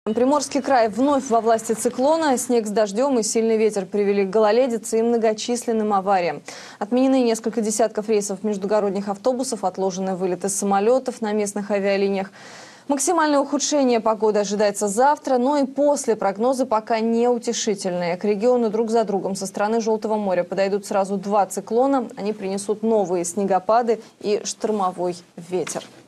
Приморский край вновь во власти циклона. Снег с дождем и сильный ветер привели к гололедице и многочисленным авариям. Отменены несколько десятков рейсов междугородних автобусов, отложены вылеты самолетов на местных авиалиниях. Максимальное ухудшение погоды ожидается завтра, но и после прогнозы пока неутешительные. К региону друг за другом со стороны Желтого моря подойдут сразу два циклона. Они принесут новые снегопады и штормовой ветер.